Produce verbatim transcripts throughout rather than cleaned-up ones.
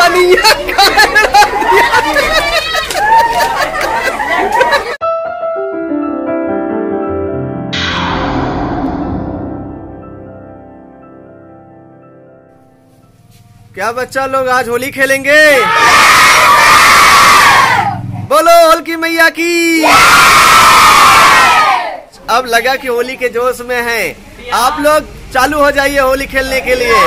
क्या बच्चा लोग आज होली खेलेंगे? बोलो होल की मैया की। अब लगा कि होली के जोश में हैं। आप लोग चालू हो जाइए होली खेलने के लिए।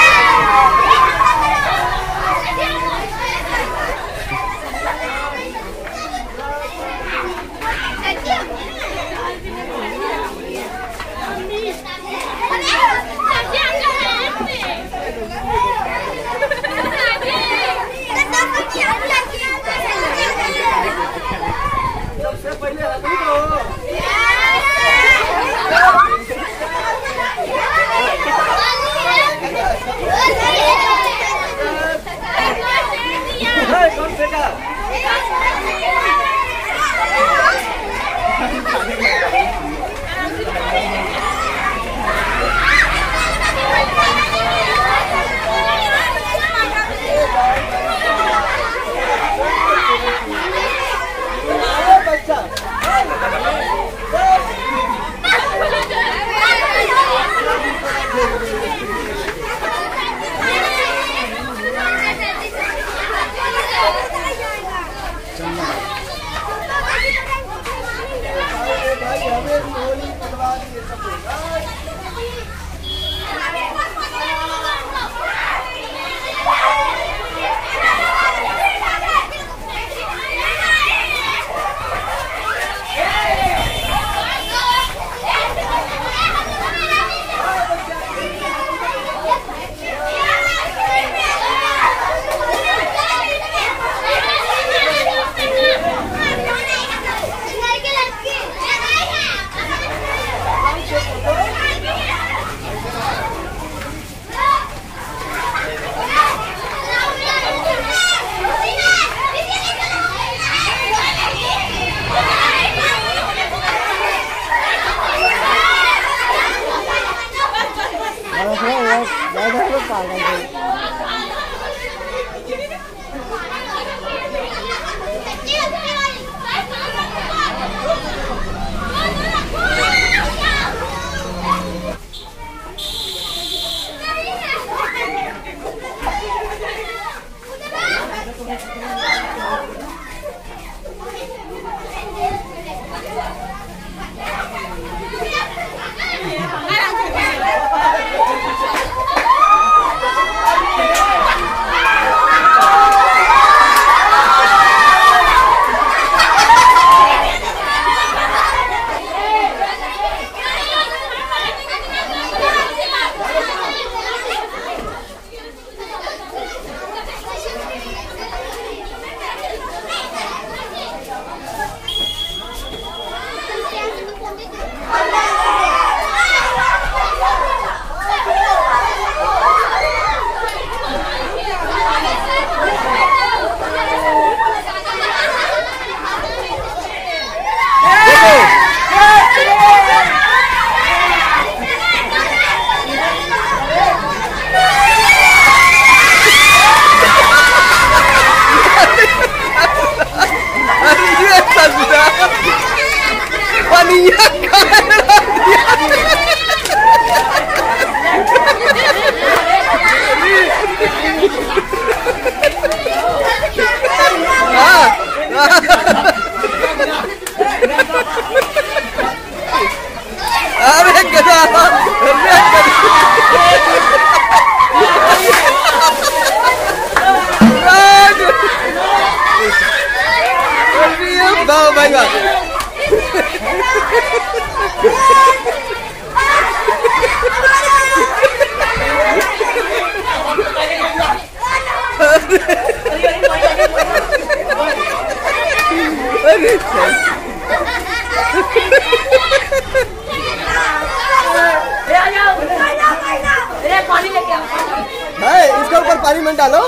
है इसके ऊपर पानी मत डालो,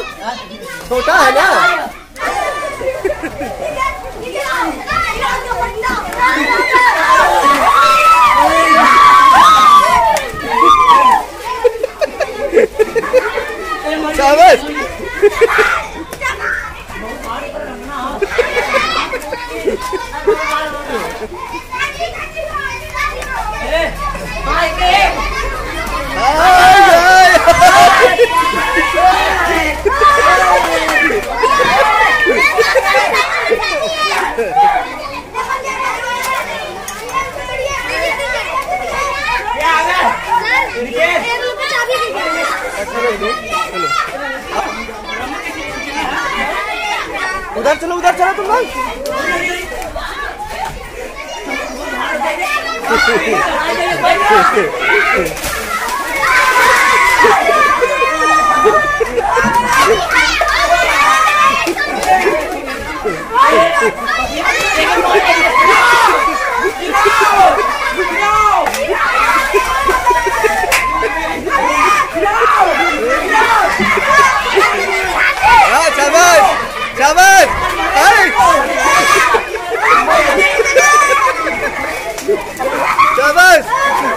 छोटा है ना। शाबाश। उधर चलो उधर चलो तुम लोग। हाँ शाबाश शाबाश। शाबाश।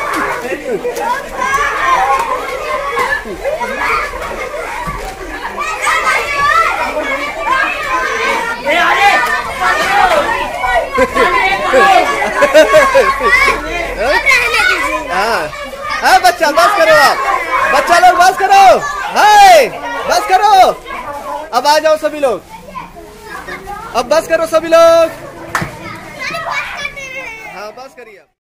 हाँ हाँ बच्चा बस करो, आप बच्चा लोग बस करो, हाय बस करो। अब आ जाओ सभी लोग, अब बस करो सभी लोग। हाँ बस करिए।